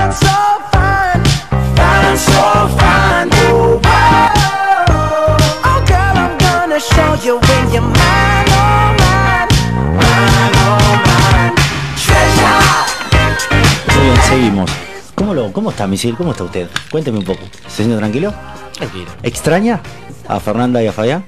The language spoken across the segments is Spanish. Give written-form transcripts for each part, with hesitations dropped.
Muy bien, seguimos. ¿Cómo está, misil? ¿Cómo está usted? Cuénteme un poco. ¿Se siente tranquilo? Tranquilo. ¿Extraña a Fernanda y a Fabián?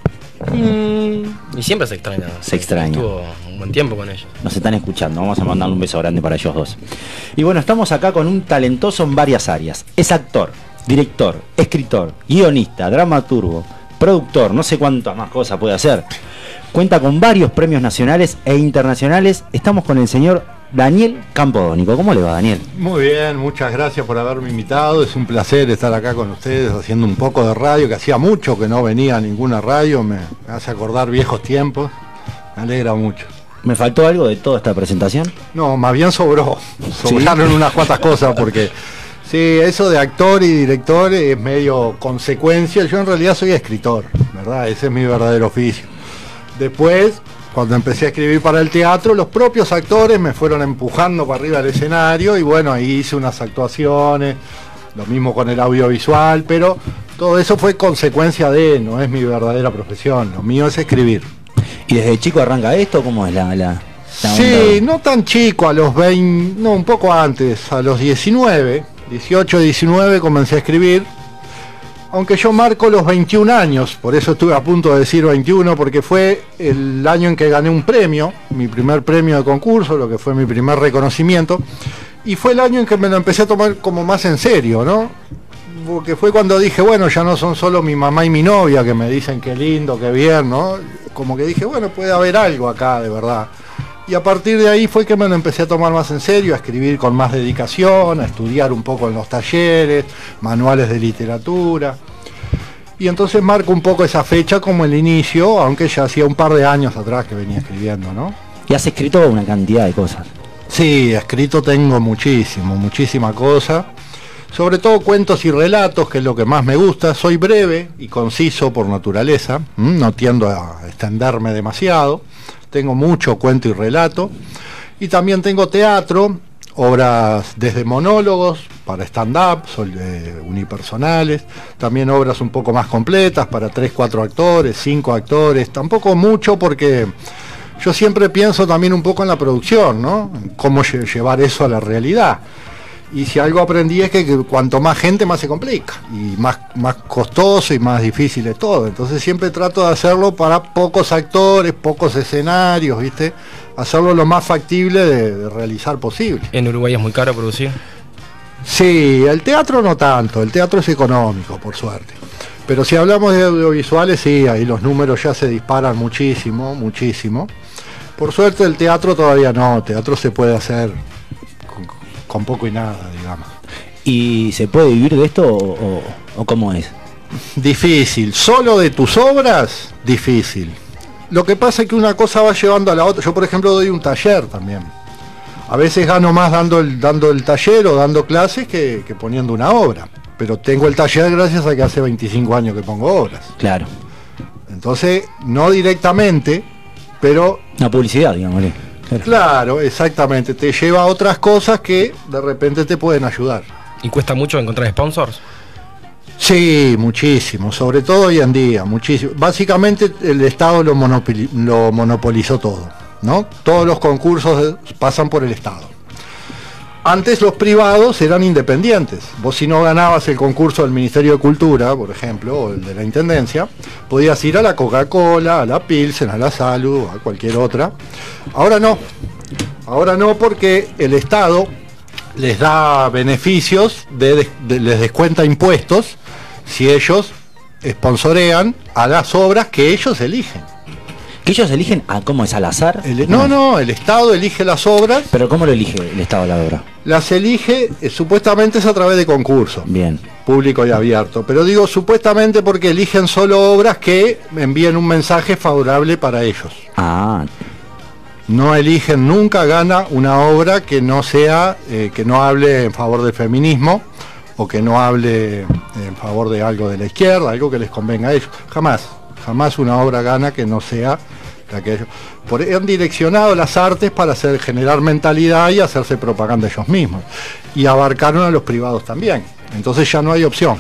Y siempre se extraña. Se extraña. Estuvo un buen tiempo con ellos. Nos están escuchando, vamos a mandarle un beso grande para ellos dos. Y bueno, estamos acá con un talentoso en varias áreas. Es actor, director, escritor, guionista, dramaturgo, productor, no sé cuántas más cosas puede hacer. Cuenta con varios premios nacionales e internacionales. Estamos con el señor Daniel Campodónico. ¿Cómo le va, Daniel? Muy bien, muchas gracias por haberme invitado. Es un placer estar acá con ustedes haciendo un poco de radio, que hacía mucho que no venía a ninguna radio. Me hace acordar viejos tiempos. Me alegra mucho. ¿Me faltó algo de toda esta presentación? No, más bien sobraron ¿Sí? unas cuantas cosas, porque sí, eso de actor y director es medio consecuencia. Yo en realidad soy escritor, ¿verdad? Ese es mi verdadero oficio. Después, cuando empecé a escribir para el teatro, los propios actores me fueron empujando para arriba del escenario y bueno, ahí hice unas actuaciones, lo mismo con el audiovisual, pero todo eso fue consecuencia no es mi verdadera profesión, lo mío es escribir. ¿Y desde chico arranca esto? ¿Cómo es la Sí, no tan chico, a los 20, no, un poco antes, a los 19, 18, 19 comencé a escribir. Aunque yo marco los 21 años, por eso estuve a punto de decir 21, porque fue el año en que gané un premio, mi primer premio de concurso, lo que fue mi primer reconocimiento, y fue el año en que me lo empecé a tomar como más en serio, ¿no? Porque fue cuando dije, bueno, ya no son solo mi mamá y mi novia que me dicen qué lindo, qué bien, ¿no? Como que dije, bueno, puede haber algo acá, de verdad. Y a partir de ahí fue que me lo empecé a tomar más en serio, a escribir con más dedicación, a estudiar un poco en los talleres, manuales de literatura. Y entonces marco un poco esa fecha como el inicio, aunque ya hacía un par de años atrás que venía escribiendo, ¿no? Y has escrito una cantidad de cosas. Sí, escrito tengo muchísima cosa. Sobre todo cuentos y relatos, que es lo que más me gusta. Soy breve y conciso por naturaleza, no tiendo a extenderme demasiado. Tengo mucho cuento y relato. Y también tengo teatro, obras desde monólogos para stand-up, unipersonales. También obras un poco más completas para 3, 4 actores, 5 actores. Tampoco mucho porque yo siempre pienso también un poco en la producción, ¿no? En cómo llevar eso a la realidad. Y si algo aprendí es que cuanto más gente más se complica y más costoso y más difícil es todo. Entonces siempre trato de hacerlo para pocos actores, pocos escenarios, ¿viste? Hacerlo lo más factible de realizar posible. ¿En Uruguay es muy caro producir? Sí, el teatro no tanto, el teatro es económico, por suerte. Pero si hablamos de audiovisuales, sí, ahí los números ya se disparan muchísimo. Por suerte el teatro todavía no, el teatro se puede hacer con poco y nada, digamos. ¿Y se puede vivir de esto o cómo es? Difícil, solo de tus obras, difícil. Lo que pasa es que una cosa va llevando a la otra. Yo, por ejemplo, doy un taller también. A veces gano más dando el taller o dando clases que poniendo una obra. Pero tengo el taller gracias a que hace 25 años que pongo obras. Claro. Entonces, no directamente, pero... Una publicidad, digamos. Claro, exactamente. Te lleva a otras cosas que de repente te pueden ayudar. ¿Y cuesta mucho encontrar sponsors? Sí, muchísimo, sobre todo hoy en día, muchísimo. Básicamente el Estado lo monopolizó todo, ¿no? Todos los concursos pasan por el Estado. Antes los privados eran independientes. Vos si no ganabas el concurso del Ministerio de Cultura, por ejemplo, o el de la Intendencia, podías ir a la Coca-Cola, a la Pilsen, a la Salud, a cualquier otra. Ahora no porque el Estado les da beneficios, les descuenta impuestos si ellos sponsorean a las obras que ellos eligen. ¿Que ellos eligen cómo es, al azar? No, el Estado elige las obras. ¿Pero cómo lo elige el Estado la obra? Las elige, supuestamente es a través de concursos. Bien. Público y abierto. Pero digo supuestamente porque eligen solo obras que envíen un mensaje favorable para ellos. Ah. No eligen, nunca gana una obra que no sea, que no hable en favor del feminismo o que no hable en favor de algo de la izquierda, algo que les convenga a ellos. Jamás una obra gana que no Han direccionado las artes para generar mentalidad y hacerse propaganda ellos mismos. Y abarcaron a los privados también. Entonces ya no hay opción.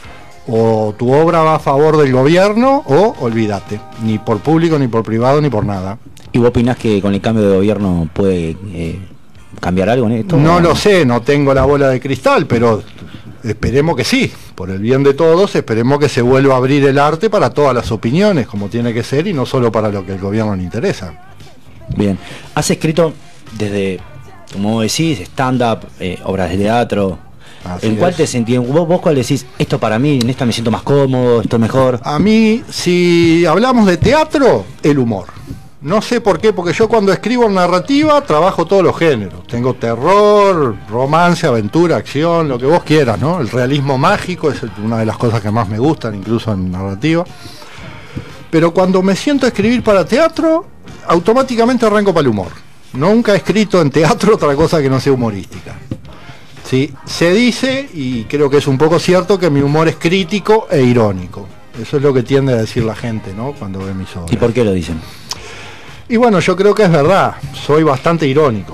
O tu obra va a favor del gobierno o olvídate. Ni por público, ni por privado, ni por nada. ¿Y vos opinás que con el cambio de gobierno puede cambiar algo en esto? No lo sé, no tengo la bola de cristal, pero esperemos que sí. Por el bien de todos, esperemos que se vuelva a abrir el arte para todas las opiniones, como tiene que ser, y no solo para lo que el gobierno le interesa. Bien. Has escrito desde, como vos decís, stand-up, obras de teatro. Así ¿En cuál es. te sentís? ¿Vos cuál decís? Esto para mí, en esta me siento más cómodo, esto es mejor. A mí, si hablamos de teatro, el humor. No sé por qué, porque yo cuando escribo narrativa trabajo todos los géneros. Tengo terror, romance, aventura, acción, lo que vos quieras, ¿no? El realismo mágico es una de las cosas que más me gustan, incluso en narrativa. Pero cuando me siento a escribir para teatro, automáticamente arranco para el humor. Nunca he escrito en teatro otra cosa que no sea humorística. Sí, se dice, y creo que es un poco cierto, que mi humor es crítico e irónico. Eso es lo que tiende a decir la gente, ¿no? Cuando ve mis obras. ¿Y por qué lo dicen? Y bueno, yo creo que es verdad, soy bastante irónico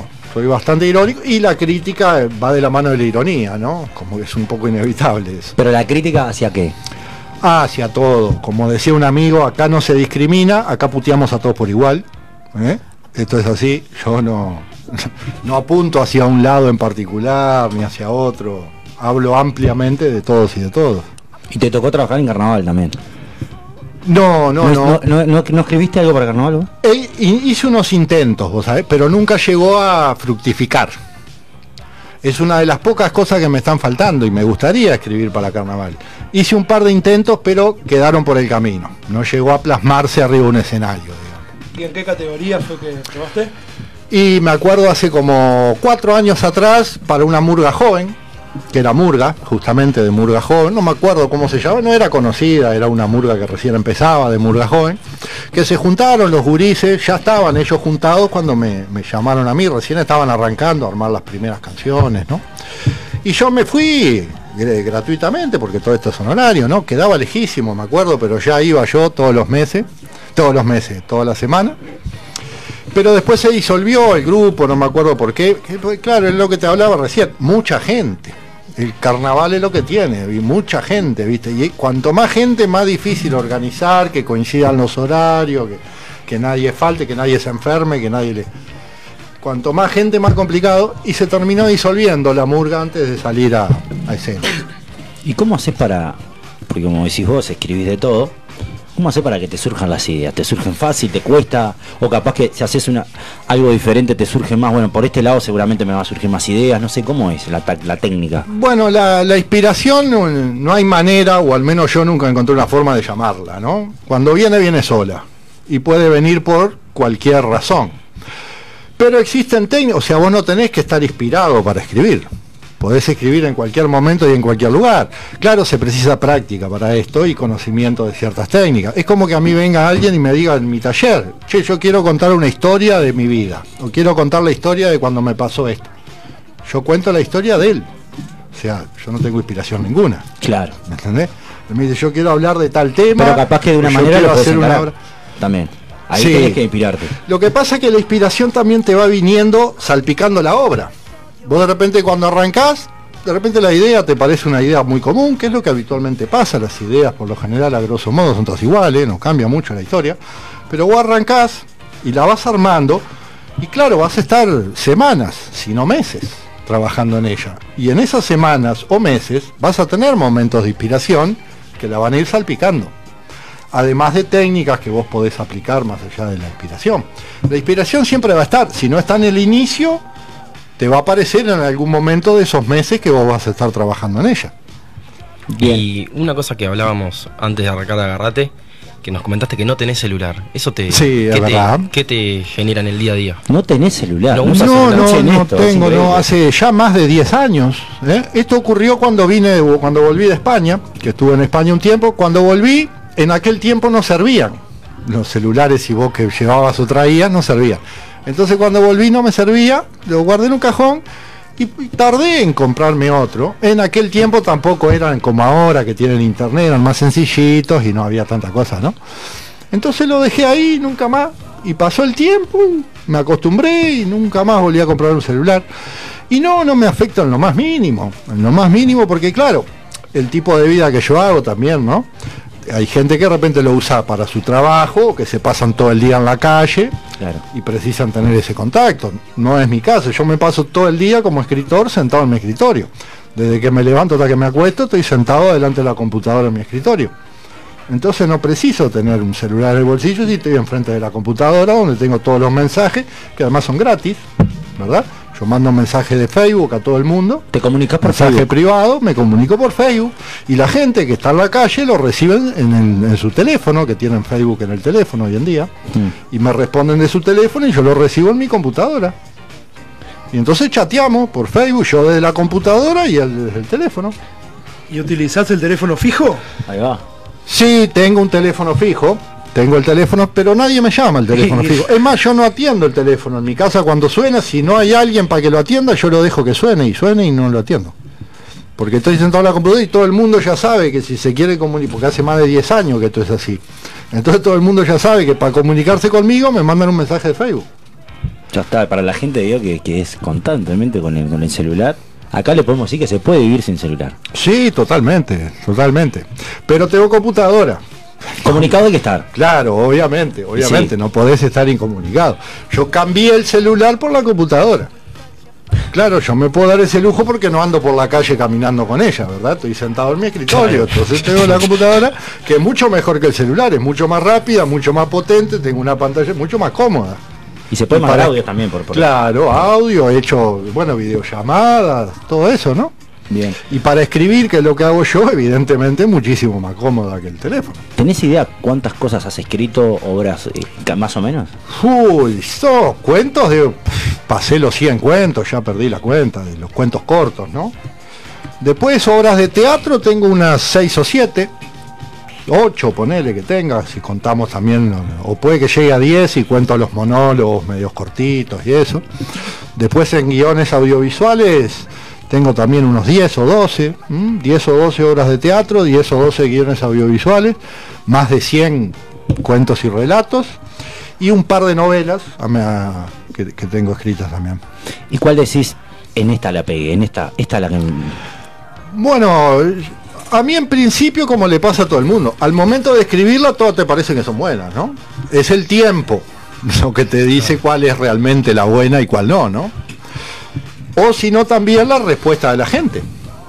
y la crítica va de la mano de la ironía, ¿no? Como que es un poco inevitable eso. ¿Pero la crítica hacia qué? Hacia todo, como decía un amigo, acá no se discrimina, acá puteamos a todos por igual, ¿eh? Esto es así, yo no apunto hacia un lado en particular, ni hacia otro, hablo ampliamente de todos y de todos. ¿Y te tocó trabajar en carnaval también? No. ¿No escribiste algo para carnaval vos? Hice unos intentos, vos sabés, pero nunca llegó a fructificar. Es una de las pocas cosas que me están faltando y me gustaría escribir para carnaval. Hice un par de intentos, pero quedaron por el camino. No llegó a plasmarse arriba de un escenario, digamos. ¿Y en qué categoría fue que probaste? Y me acuerdo hace como 4 años atrás, para una murga joven, que era murga, justamente de murga joven, no me acuerdo cómo se llamaba, no era conocida, era una murga que recién empezaba, de murga joven, que se juntaron los gurises, ya estaban ellos juntados cuando me llamaron a mí, recién estaban arrancando a armar las primeras canciones, ¿no? Y yo me fui gratuitamente, porque todo esto es honorario, ¿no? Quedaba lejísimo, me acuerdo, pero ya iba yo toda la semana. Pero después se disolvió el grupo, no me acuerdo por qué. Claro, es lo que te hablaba recién, mucha gente. El carnaval es lo que tiene, y mucha gente, ¿viste? Y cuanto más gente, más difícil organizar, que coincidan los horarios, que nadie falte, que nadie se enferme, que nadie le... Cuanto más gente, más complicado, y se terminó disolviendo la murga antes de salir a escena. ¿Y cómo haces para, porque como decís vos, escribís de todo, cómo haces para que te surjan las ideas? ¿Te surgen fácil, te cuesta? O capaz que si haces algo diferente te surge más, bueno, por este lado seguramente me va a surgir más ideas, no sé cómo es la técnica. Bueno, la inspiración no hay manera, o al menos yo nunca encontré una forma de llamarla, ¿no? Cuando viene sola, y puede venir por cualquier razón. Pero existen técnicas, o sea, vos no tenés que estar inspirado para escribir. Podés escribir en cualquier momento y en cualquier lugar. Claro, se precisa práctica para esto y conocimiento de ciertas técnicas. Es como que a mí venga alguien y me diga en mi taller, che, yo quiero contar una historia de mi vida, o quiero contar la historia de cuando me pasó esto. Yo cuento la historia de él. O sea, yo no tengo inspiración ninguna. Claro. ¿Me entendés? Él me dice, yo quiero hablar de tal tema. Pero capaz que de una yo manera quiero lo podés hacer una encarar obra. también. Ahí Sí. tenés que inspirarte. Lo que pasa es que la inspiración también te va viniendo salpicando la obra. Vos de repente cuando arrancás, de repente la idea te parece una idea muy común, que es lo que habitualmente pasa. Las ideas por lo general a grosso modo son todas iguales, no cambia mucho la historia. Pero vos arrancás y la vas armando y claro, vas a estar semanas, si no meses, trabajando en ella. Y en esas semanas o meses vas a tener momentos de inspiración que la van a ir salpicando. Además de técnicas que vos podés aplicar más allá de la inspiración. La inspiración siempre va a estar, si no está en el inicio, te va a aparecer en algún momento de esos meses que vos vas a estar trabajando en ella. Bien. Y una cosa que hablábamos antes de arrancar Agarrate, que nos comentaste que no tenés celular. Eso te, Sí, es verdad. ¿qué te genera en el día a día? No tenés celular. No No, usas No, celular. no tengo, no, hace ya más de 10 años. Esto ocurrió cuando volví de España, que estuve en España un tiempo. Cuando volví, en aquel tiempo no servían. Los celulares, si vos que llevabas o traías, no servían. Entonces cuando volví no me servía, lo guardé en un cajón y tardé en comprarme otro. En aquel tiempo tampoco eran como ahora, que tienen internet, eran más sencillitos y no había tanta cosa, ¿no? Entonces lo dejé ahí, nunca más. Y pasó el tiempo, me acostumbré y nunca más volví a comprar un celular. Y no me afecta en lo más mínimo, porque claro, el tipo de vida que yo hago también, ¿no? Hay gente que de repente lo usa para su trabajo, que se pasan todo el día en la calle, claro, y precisan tener ese contacto. No es mi caso, yo me paso todo el día como escritor sentado en mi escritorio. Desde que me levanto hasta que me acuesto, estoy sentado delante de la computadora en mi escritorio. Entonces no preciso tener un celular en el bolsillo si estoy enfrente de la computadora, donde tengo todos los mensajes, que además son gratis, ¿verdad? Yo mando mensajes de Facebook a todo el mundo. ¿Te comunicas por mensaje Facebook? Privado, me comunico por Facebook. Y la gente que está en la calle lo reciben en su teléfono, que tienen Facebook en el teléfono hoy en día. Y me responden de su teléfono y yo lo recibo en mi computadora. Y entonces chateamos por Facebook, yo desde la computadora y él desde el teléfono. ¿Y utilizás el teléfono fijo? Ahí va. Sí, tengo un teléfono fijo. Tengo el teléfono, pero nadie me llama al teléfono fijo. Es más, yo no atiendo el teléfono. En mi casa cuando suena, si no hay alguien para que lo atienda, yo lo dejo que suene y no lo atiendo. Porque estoy sentado en la computadora y todo el mundo ya sabe que si se quiere comunicar, porque hace más de 10 años que esto es así. Entonces todo el mundo ya sabe que para comunicarse conmigo me mandan un mensaje de Facebook. Ya está, para la gente digo que es constantemente con el celular. Acá le podemos decir que se puede vivir sin celular. Sí, totalmente. Pero tengo computadora. Comunicado hay que estar. Claro, obviamente, Sí. no podés estar incomunicado. Yo cambié el celular por la computadora. Claro, yo me puedo dar ese lujo porque no ando por la calle caminando con ella, ¿verdad? Estoy sentado en mi escritorio, entonces tengo la computadora que es mucho mejor que el celular, es mucho más rápida, mucho más potente, tengo una pantalla mucho más cómoda. Y se puede mandar audio también por Claro, audio, he hecho, videollamadas, todo eso, ¿no? Bien. Y para escribir, que es lo que hago yo, evidentemente muchísimo más cómoda que el teléfono. ¿Tenés idea cuántas cosas has escrito, obras, más o menos? Uy, cuentos pasé los 100 cuentos, ya perdí la cuenta de los cuentos cortos, ¿no? Después obras de teatro tengo unas 6 o 7, 8 ponele que tenga, si contamos también, o puede que llegue a 10 y cuento los monólogos medios cortitos y eso. Después en guiones audiovisuales tengo también unos 10 o 12, 10 o 12 obras de teatro, 10 o 12 guiones audiovisuales, más de 100 cuentos y relatos, y un par de novelas que tengo escritas también. ¿Y cuál decís, en esta la pegué, esta la que... Bueno, a mí en principio, como le pasa a todo el mundo, al momento de escribirla todas te parecen que son buenas, ¿no? Es el tiempo lo que te dice cuál es realmente la buena y cuál no, ¿no? O si no, también la respuesta de la gente.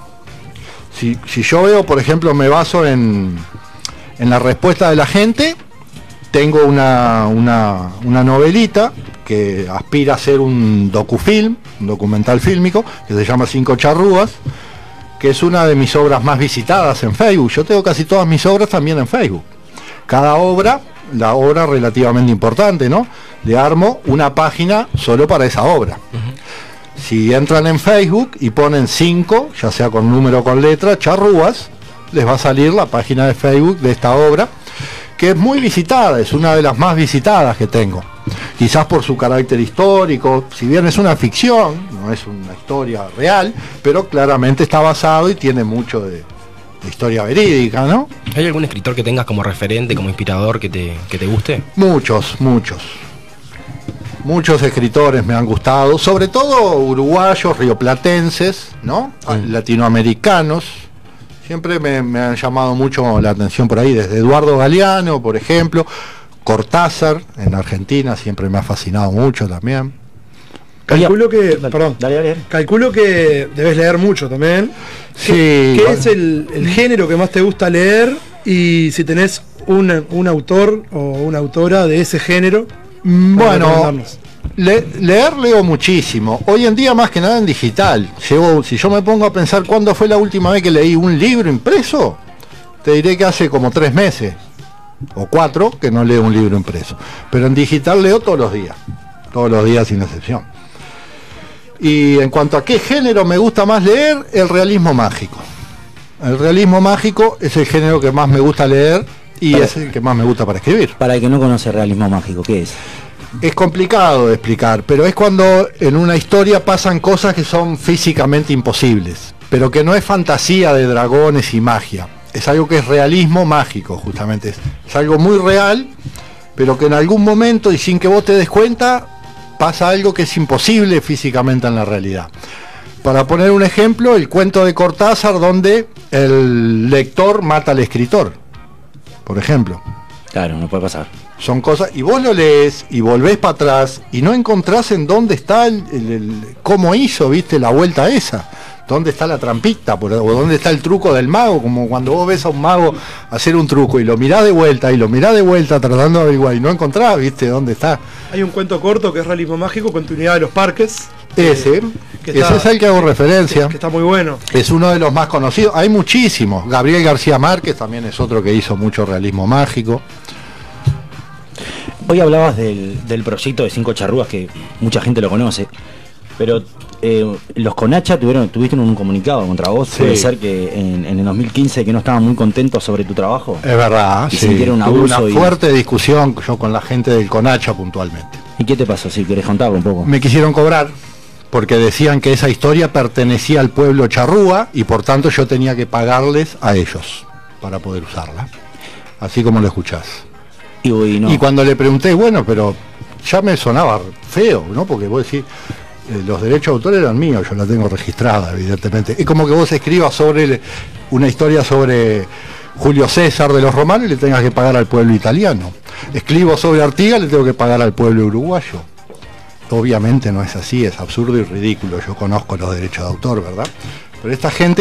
Si yo veo, por ejemplo, me baso en la respuesta de la gente, tengo una novelita que aspira a ser un docufilm, un documental fílmico, que se llama 5 charrúas, que es una de mis obras más visitadas en Facebook. Yo tengo casi todas mis obras también en Facebook. Cada obra, la obra relativamente importante, ¿no? Le armo una página solo para esa obra. Si entran en Facebook y ponen 5, ya sea con número o con letra, charrúas, les va a salir la página de Facebook de esta obra, que es muy visitada, es una de las más visitadas que tengo. Quizás por su carácter histórico, si bien es una ficción, no es una historia real, pero claramente está basado y tiene mucho de historia verídica, ¿no? ¿Hay algún escritor que tengas como referente, como inspirador que te guste? Muchos escritores me han gustado, sobre todo uruguayos, rioplatenses, ¿no? Latinoamericanos. Siempre me han llamado mucho la atención por ahí, desde Eduardo Galeano, por ejemplo, Cortázar, en Argentina, siempre me ha fascinado mucho también. Calculo que, Dale. calculo que debes leer mucho también. Sí. ¿Qué es el género que más te gusta leer? Y si tenés un autor o una autora de ese género. Bueno, leo muchísimo. Hoy en día más que nada en digital. Si yo me pongo a pensar cuándo fue la última vez que leí un libro impreso, te diré que hace como 3 meses o 4 que no leo un libro impreso. Pero en digital leo todos los días sin excepción. Y en cuanto a qué género me gusta más leer, el realismo mágico. El realismo mágico es el género que más me gusta leer y es el que más me gusta para escribir. Para el que no conoce realismo mágico, ¿qué es? Es complicado de explicar, pero es cuando en una historia pasan cosas que son físicamente imposibles, pero que no es fantasía de dragones y magia. Es algo que es realismo mágico, justamente. Es algo muy real pero que en algún momento y sin que vos te des cuenta, pasa algo que es imposible físicamente en la realidad. Para poner un ejemplo, el cuento de Cortázar donde el lector mata al escritor, por ejemplo. Claro, no puede pasar. Son cosas, y vos lo lees y volvés para atrás y no encontrás en dónde está cómo hizo, viste, la vuelta esa, dónde está la trampita, o dónde está el truco del mago, como cuando vos ves a un mago hacer un truco y lo mirás de vuelta tratando de averiguar y no encontrás, viste, dónde está. Hay un cuento corto que es Realismo Mágico, Continuidad de los Parques. Ese es el que hago referencia. Que está muy bueno. Es uno de los más conocidos. Hay muchísimos. Gabriel García Márquez también es otro que hizo mucho realismo mágico. Hoy hablabas del proyecto de 5 charrúas, que mucha gente lo conoce, pero los Conacha tuviste un comunicado contra vos. Sí. Puede ser que en el 2015 que no estaban muy contentos sobre tu trabajo. Es verdad, Y sí. sintieron un Tuve abuso una fuerte discusión yo con la gente del Conacha puntualmente. ¿Y qué te pasó? Si querés contarlo un poco. Me quisieron cobrar porque decían que esa historia pertenecía al pueblo charrúa y por tanto yo tenía que pagarles a ellos para poder usarla. Así como lo escuchás. No. Y cuando le pregunté, bueno, pero ya me sonaba feo, ¿no? Porque vos decís, los derechos de autor eran míos, yo la tengo registrada, evidentemente. Es como que vos escribas sobre una historia sobre Julio César de los romanos y le tengas que pagar al pueblo italiano. Escribo sobre Artigas, le tengo que pagar al pueblo uruguayo. Obviamente no es así, es absurdo y ridículo. Yo conozco los derechos de autor, ¿verdad? Pero esta gente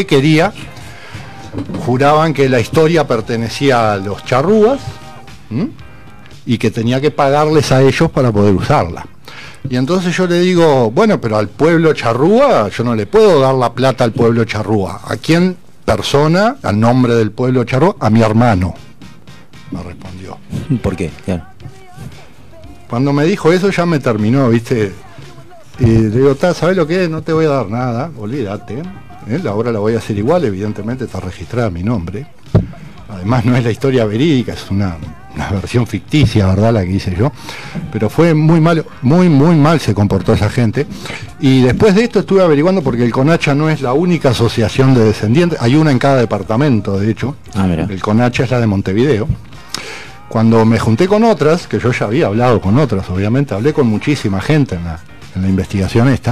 juraban que la historia pertenecía a los charrúas, ¿m? Y que tenía que pagarles a ellos para poder usarla. Y entonces yo le digo, bueno, pero al pueblo charrúa, yo no le puedo dar la plata al pueblo charrúa. ¿A quién persona, al nombre del pueblo charrúa? A mi hermano, me respondió. ¿Por qué? Claro. Cuando me dijo eso ya me terminó, ¿viste? Y le digo, ¿sabes lo que es? No te voy a dar nada, olvídate. La obra la voy a hacer igual, evidentemente está registrada mi nombre. Además no es la historia verídica, es una versión ficticia, ¿verdad? La que hice yo. Pero fue muy mal, muy mal se comportó esa gente. Y después de esto estuve averiguando, porque el Conacha no es la única asociación de descendientes, hay una en cada departamento, de hecho. Mira. El Conacha es la de Montevideo. Cuando me junté con otras, que yo ya había hablado con otras, obviamente, hablé con muchísima gente en la investigación esta,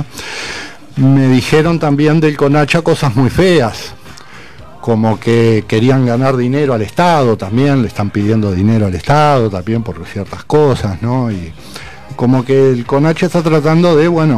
me dijeron también del Conacha cosas muy feas, como que querían ganar dinero al Estado también, le están pidiendo dinero al Estado también por ciertas cosas, ¿no? Y como que el Conacha está tratando de, bueno,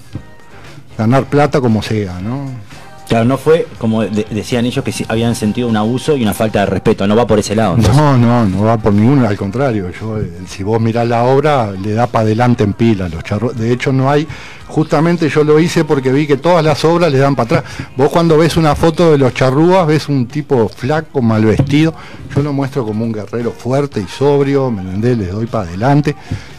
ganar plata como sea, ¿no? Claro, no fue como decían ellos, que habían sentido un abuso y una falta de respeto, no va por ese lado. Entonces. No va por ninguno, al contrario. Si vos mirás la obra, le da para adelante en pila los charros. De hecho no hay, justamente yo lo hice porque vi que todas las obras le dan para atrás. Vos cuando ves una foto de los charrúas, ves un tipo flaco, mal vestido. Yo lo muestro como un guerrero fuerte y sobrio, ¿me entendés? Les doy para adelante.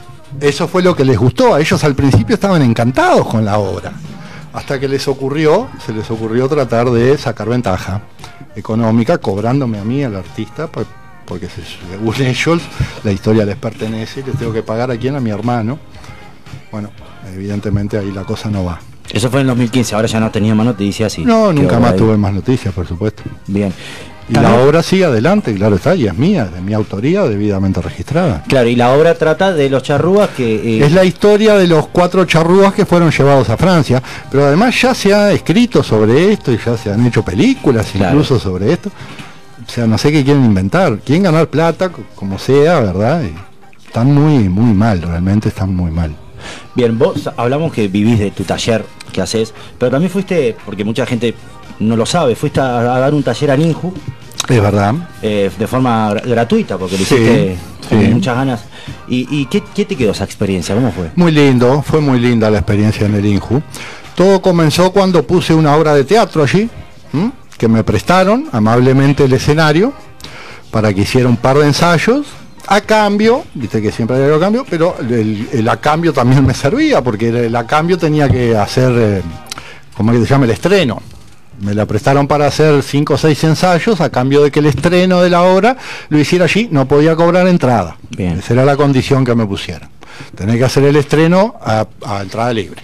Eso fue lo que les gustó. A ellos al principio estaban encantados con la obra. Hasta que se les ocurrió tratar de sacar ventaja económica, cobrándome a mí, al artista, porque según ellos la historia les pertenece y les tengo que pagar a quién, a mi hermano. Bueno, evidentemente ahí la cosa no va. Eso fue en 2015, ahora ya no tenía más noticias. No, nunca más tuve más noticias, por supuesto. Bien. Y la obra sigue adelante, claro está, y es mía, de mi autoría, debidamente registrada. Claro, y la obra trata de los charrúas que... Es la historia de los 4 charrúas que fueron llevados a Francia, pero además ya se ha escrito sobre esto y ya se han hecho películas incluso sobre esto. O sea, no sé qué quieren inventar, quieren ganar plata, como sea, ¿verdad? Y están muy mal, realmente están muy mal. Bien, vos hablamos que vivís de tu taller que haces, pero también fuiste, porque mucha gente no lo sabe, fuiste a dar un taller a Ninju. Es verdad. De forma gratuita, porque lo hiciste con muchas ganas. ¿Y qué te quedó esa experiencia? ¿Cómo fue? Muy lindo, fue muy linda la experiencia en el Inju. Todo comenzó cuando puse una obra de teatro allí, que me prestaron amablemente el escenario para que hiciera un par de ensayos. A cambio, viste que siempre hay algo a cambio, pero el a cambio también me servía, porque el a cambio tenía que hacer, ¿cómo es que se llama? El estreno. Me la prestaron para hacer 5 o 6 ensayos, a cambio de que el estreno de la obra lo hiciera allí, no podía cobrar entrada. Bien. Esa era la condición que me pusieron. Tenés que hacer el estreno a entrada libre.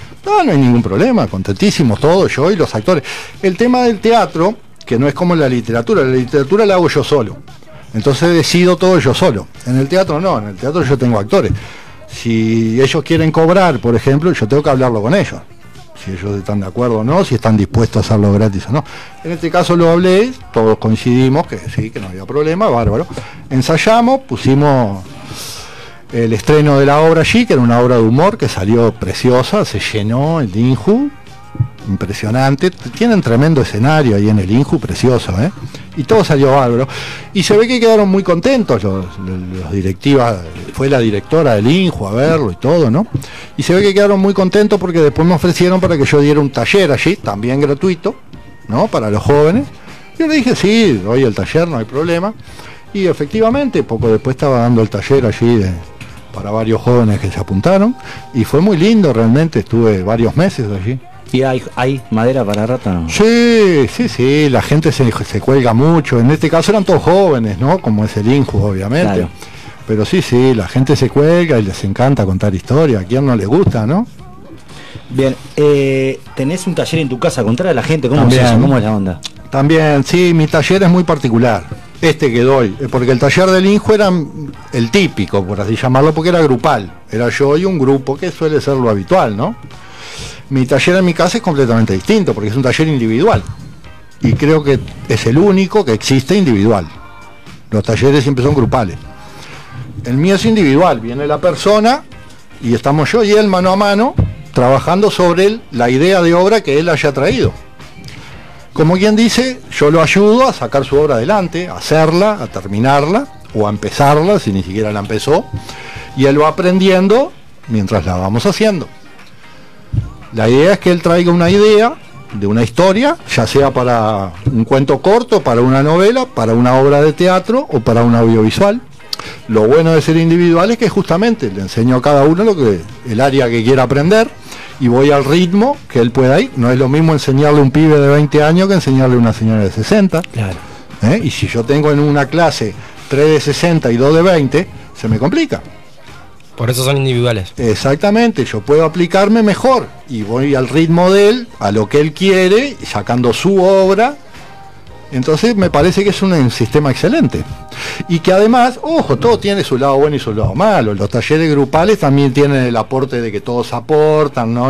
No hay ningún problema, contentísimos todos, yo y los actores. El tema del teatro, que no es como la literatura la hago yo solo. Entonces decido todo yo solo. En el teatro no, en el teatro yo tengo actores. Si ellos quieren cobrar, por ejemplo, yo tengo que hablarlo con ellos. Si ellos están de acuerdo o no, si están dispuestos a hacerlo gratis o no. En este caso lo hablé, todos coincidimos que sí, que no había problema, bárbaro. Ensayamos, pusimos el estreno de la obra allí, que era una obra de humor que salió preciosa, se llenó el Inju, impresionante. Tienen tremendo escenario ahí en el Inju, precioso, ¿eh? Y todo salió bárbaro. Y se ve que quedaron muy contentos los directivas, fue la directora del Inju a verlo y todo, ¿no? Y se ve que quedaron muy contentos porque después me ofrecieron para que yo diera un taller allí, también gratuito, ¿no? Para los jóvenes. Yo le dije, sí, doy el taller, no hay problema. Y efectivamente, poco después estaba dando el taller allí para varios jóvenes que se apuntaron. Y fue muy lindo, realmente, estuve varios meses allí. ¿Y hay madera para rata? ¿No? Sí, la gente se cuelga mucho. En este caso eran todos jóvenes, ¿no? Como es el Inju, obviamente. Claro. Pero sí, la gente se cuelga y les encanta contar historias. ¿A quién no les gusta, no? Bien, tenés un taller en tu casa, contar a la gente cómo También. es eso, cómo es la onda. También, sí, mi taller es muy particular. Este que doy, porque el taller del Inju era el típico, por así llamarlo, porque era grupal. Era yo y un grupo, que suele ser lo habitual, ¿no? Mi taller en mi casa es completamente distinto, porque es un taller individual. Y creo que es el único que existe individual. Los talleres siempre son grupales. El mío es individual, viene la persona y estamos yo y él mano a mano trabajando sobre la idea de obra que él haya traído. Como quien dice, yo lo ayudo a sacar su obra adelante, a hacerla, a terminarla o a empezarla si ni siquiera la empezó, y él va aprendiendo mientras la vamos haciendo. La idea es que él traiga una idea de una historia, ya sea para un cuento corto, para una novela, para una obra de teatro o para un audiovisual. Lo bueno de ser individual es que justamente le enseño a cada uno el área que quiera aprender y voy al ritmo que él pueda ir. No es lo mismo enseñarle a un pibe de 20 años que enseñarle a una señora de 60. Claro. Y si yo tengo en una clase 3 de 60 y 2 de 20, se me complica. Por eso son individuales. Exactamente, yo puedo aplicarme mejor y voy al ritmo de él, a lo que él quiere, sacando su obra. Entonces me parece que es un sistema excelente. Y que además, ojo, todo tiene su lado bueno y su lado malo. Los talleres grupales también tienen el aporte de que todos aportan, ¿no?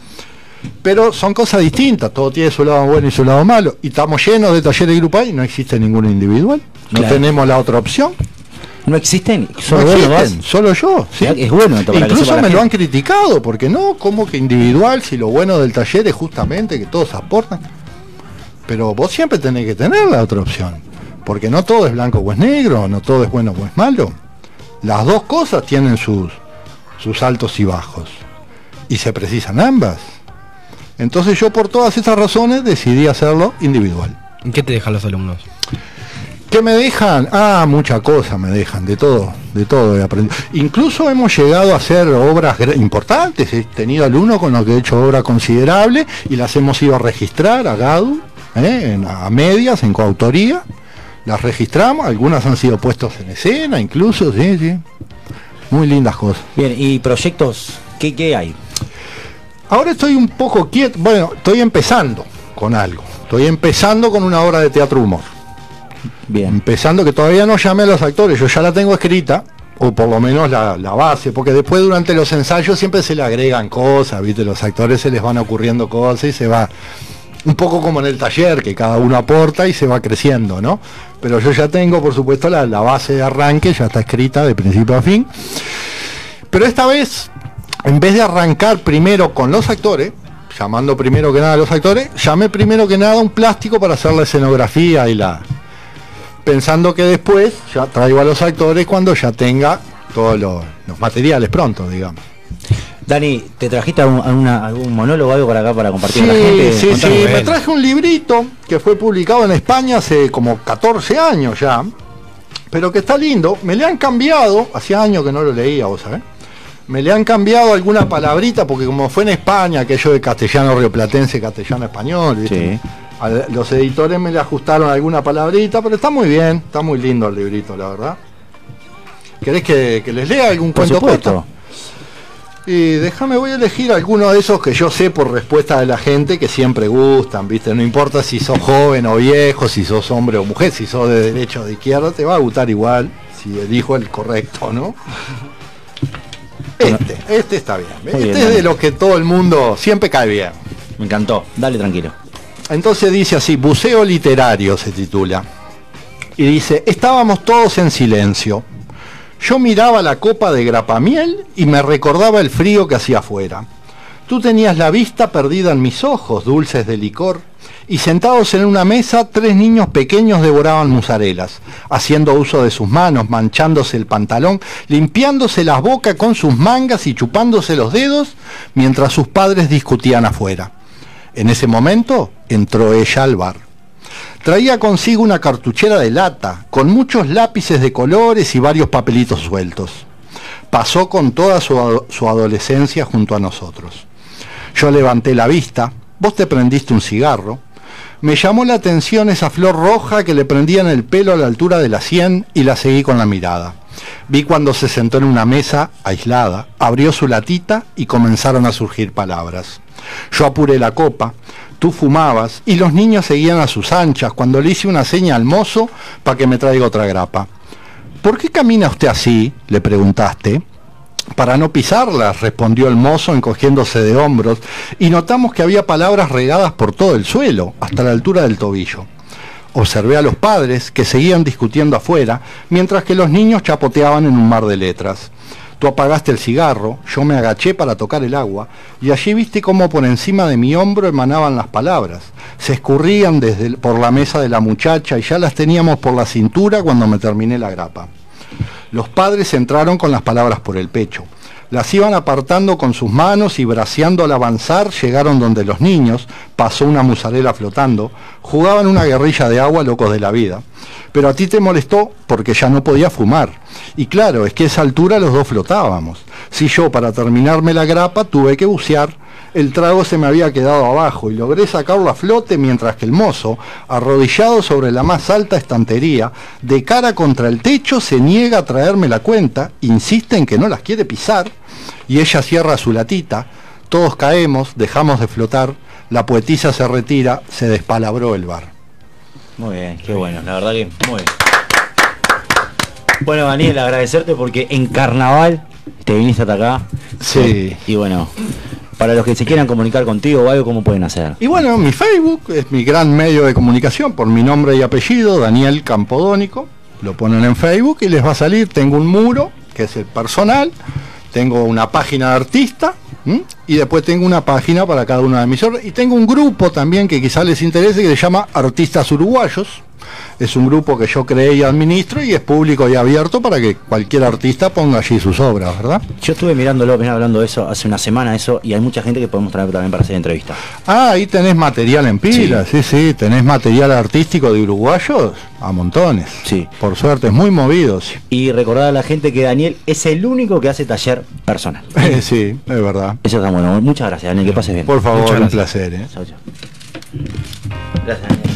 Pero son cosas distintas, todo tiene su lado bueno y su lado malo. Y estamos llenos de talleres grupales y no existe ninguno individual. No Claro. tenemos la otra opción. ¿No existen? No existen, solo yo. ¿sí? Es bueno esto para que Incluso sepa la me lo han gente. criticado, porque no, como que individual, si lo bueno del taller es justamente que todos aportan. Pero vos siempre tenés que tener la otra opción, porque no todo es blanco o es negro, no todo es bueno o es malo. Las dos cosas tienen sus altos y bajos, y se precisan ambas. Entonces yo por todas estas razones decidí hacerlo individual. ¿Y qué te dejan los alumnos? ¿Qué me dejan? Mucha cosa me dejan, de todo he aprendido. Incluso hemos llegado a hacer obras importantes, he tenido alumnos con los que he hecho obras considerables y las hemos ido a registrar a GADU, a medias, en coautoría, las registramos, algunas han sido puestos en escena incluso, sí, muy lindas cosas. Bien, ¿y proyectos qué hay? Ahora estoy un poco quieto, bueno, estoy empezando con algo, estoy empezando con una obra de teatro humor. Bien. Empezando que todavía no llamé a los actores, yo ya la tengo escrita, o por lo menos la base, porque después durante los ensayos siempre se le agregan cosas, ¿viste? Los actores se les van ocurriendo cosas y se va, un poco como en el taller, que cada uno aporta y se va creciendo, ¿no? Pero yo ya tengo, por supuesto, la base de arranque, ya está escrita de principio a fin. Pero esta vez, en vez de arrancar primero con los actores, llamando primero que nada a los actores, llamé primero que nada un plástico para hacer la escenografía y pensando que después ya traigo a los actores cuando ya tenga todos los materiales prontos, digamos. Dani, ¿te trajiste algún monólogo o algo para acá para compartir con la gente? Sí, Contanos. me traje un librito que fue publicado en España hace como 14 años ya, pero que está lindo. Me le han cambiado, hacía años que no lo leía, vos sabés. Me le han cambiado alguna palabrita, porque como fue en España, aquello de castellano rioplatense, castellano español, ¿viste? Sí. Los editores me le ajustaron alguna palabrita, pero está muy bien, está muy lindo el librito, la verdad. ¿Querés que les lea algún Por cuento supuesto. corto? Y déjame, voy a elegir alguno de esos que yo sé por respuesta de la gente que siempre gustan, ¿viste? No importa si sos joven o viejo, si sos hombre o mujer, si sos de derecha o de izquierda, te va a gustar igual si elijo el correcto, ¿no? Este está bien. Este es de los que todo el mundo siempre cae bien. Me encantó, dale tranquilo. Entonces dice así, Buceo Literario se titula. Y dice, estábamos todos en silencio. Yo miraba la copa de grapamiel y me recordaba el frío que hacía afuera. Tú tenías la vista perdida en mis ojos, dulces de licor, y sentados en una mesa, 3 niños pequeños devoraban musarelas, haciendo uso de sus manos, manchándose el pantalón, limpiándose las bocas con sus mangas y chupándose los dedos, mientras sus padres discutían afuera. En ese momento entró ella al bar. Traía consigo una cartuchera de lata, con muchos lápices de colores y varios papelitos sueltos. Pasó con toda su adolescencia junto a nosotros. Yo levanté la vista, vos te prendiste un cigarro. Me llamó la atención esa flor roja que le prendía en el pelo a la altura de la sien y la seguí con la mirada. Vi cuando se sentó en una mesa aislada, abrió su latita y comenzaron a surgir palabras. Yo apuré la copa, tú fumabas y los niños seguían a sus anchas cuando le hice una seña al mozo para que me traiga otra grapa. ¿Por qué camina usted así?, le preguntaste. Para no pisarlas, respondió el mozo encogiéndose de hombros, y notamos que había palabras regadas por todo el suelo, hasta la altura del tobillo. Observé a los padres, que seguían discutiendo afuera, mientras que los niños chapoteaban en un mar de letras. Tú apagaste el cigarro, yo me agaché para tocar el agua, y allí viste cómo por encima de mi hombro emanaban las palabras. Se escurrían por la mesa de la muchacha y ya las teníamos por la cintura cuando me terminé la grapa. Los padres entraron con las palabras por el pecho. Las iban apartando con sus manos y braceando al avanzar llegaron donde los niños, pasó una musarela flotando, jugaban una guerrilla de agua locos de la vida. Pero a ti te molestó porque ya no podía fumar. Y claro, es que a esa altura los dos flotábamos. Si yo para terminarme la grapa tuve que bucear, el trago se me había quedado abajo y logré sacarlo a flote mientras que el mozo, arrodillado sobre la más alta estantería, de cara contra el techo, se niega a traerme la cuenta, insiste en que no las quiere pisar, y ella cierra su latita, todos caemos, dejamos de flotar, la poetisa se retira, se despalabró el bar. Muy bien, qué bueno, la verdad que muy bien. Bueno, Daniel, agradecerte porque en carnaval te viniste hasta acá. Sí. Y bueno, para los que se quieran comunicar contigo o algo, ¿cómo pueden hacer? Y bueno, mi Facebook es mi gran medio de comunicación por mi nombre y apellido, Daniel Campodónico. Lo ponen en Facebook y les va a salir. Tengo un muro, que es el personal. Tengo una página de artista. Y después tengo una página para cada una de mis obras. Y tengo un grupo también que quizás les interese, que se llama Artistas Uruguayos. Es un grupo que yo creé y administro y es público y abierto para que cualquier artista ponga allí sus obras, ¿verdad? Yo estuve mirándolo, venía hablando de eso hace una semana, eso, y hay mucha gente que podemos traer también para hacer entrevistas. Ah, ahí tenés material en pila, sí, tenés material artístico de uruguayos a montones. Sí. Por suerte, es muy movido. Sí, Y recordar a la gente que Daniel es el único que hace taller personal. sí, es verdad. Eso está bueno. Muchas gracias, Daniel, que pases bien. Por favor, Muchas un gracias. placer. Chau, chau. Gracias, Daniel.